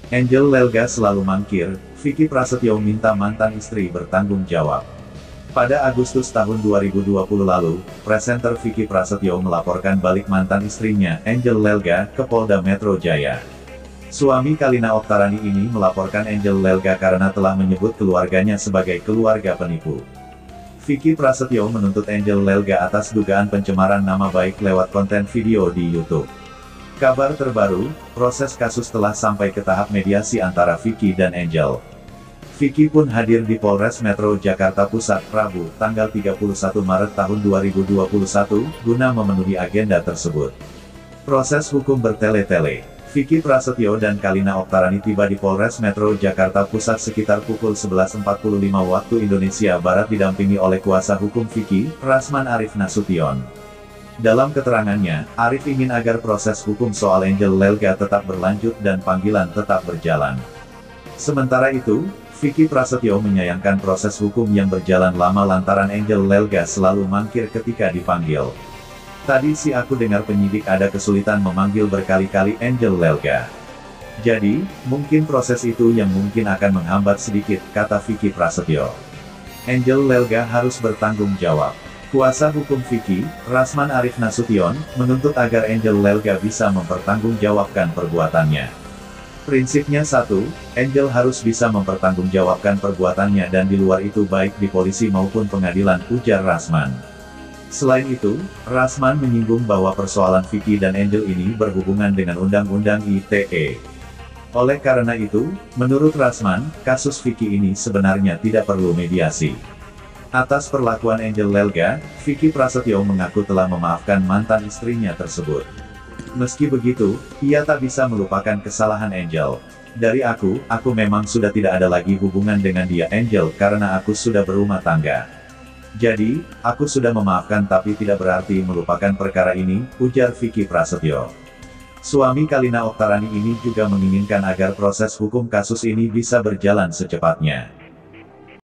Angel Lelga selalu mangkir, Vicky Prasetyo minta mantan istri bertanggung jawab. Pada Agustus tahun 2020 lalu, presenter Vicky Prasetyo melaporkan balik mantan istrinya, Angel Lelga, ke Polda Metro Jaya. Suami Kalina Oktarani ini melaporkan Angel Lelga karena telah menyebut keluarganya sebagai keluarga penipu. Vicky Prasetyo menuntut Angel Lelga atas dugaan pencemaran nama baik lewat konten video di YouTube. Kabar terbaru, proses kasus telah sampai ke tahap mediasi antara Vicky dan Angel. Vicky pun hadir di Polres Metro Jakarta Pusat Rabu, tanggal 31 Maret tahun 2021, guna memenuhi agenda tersebut. Proses hukum bertele-tele. Vicky Prasetyo dan Kalina Oktarani tiba di Polres Metro Jakarta Pusat sekitar pukul 11.45 waktu Indonesia Barat didampingi oleh kuasa hukum Vicky, Rasman Arif Nasution. Dalam keterangannya, Arif ingin agar proses hukum soal Angel Lelga tetap berlanjut dan panggilan tetap berjalan. Sementara itu, Vicky Prasetyo menyayangkan proses hukum yang berjalan lama lantaran Angel Lelga selalu mangkir ketika dipanggil. Tadi sih aku dengar penyidik ada kesulitan memanggil berkali-kali Angel Lelga. Jadi, mungkin proses itu yang mungkin akan menghambat sedikit, kata Vicky Prasetyo. Angel Lelga harus bertanggung jawab. Kuasa hukum Vicky, Rasman Arif Nasution, menuntut agar Angel Lelga bisa mempertanggungjawabkan perbuatannya. Prinsipnya satu, Angel harus bisa mempertanggungjawabkan perbuatannya dan di luar itu baik di polisi maupun pengadilan, ujar Rasman. Selain itu, Rasman menyinggung bahwa persoalan Vicky dan Angel ini berhubungan dengan Undang-Undang ITE. Oleh karena itu, menurut Rasman, kasus Vicky ini sebenarnya tidak perlu mediasi. Atas perlakuan Angel Lelga, Vicky Prasetyo mengaku telah memaafkan mantan istrinya tersebut. Meski begitu, ia tak bisa melupakan kesalahan Angel. Dari aku memang sudah tidak ada lagi hubungan dengan dia Angel karena aku sudah berumah tangga. Jadi, aku sudah memaafkan tapi tidak berarti melupakan perkara ini, ujar Vicky Prasetyo. Suami Kalina Oktarani ini juga menginginkan agar proses hukum kasus ini bisa berjalan secepatnya.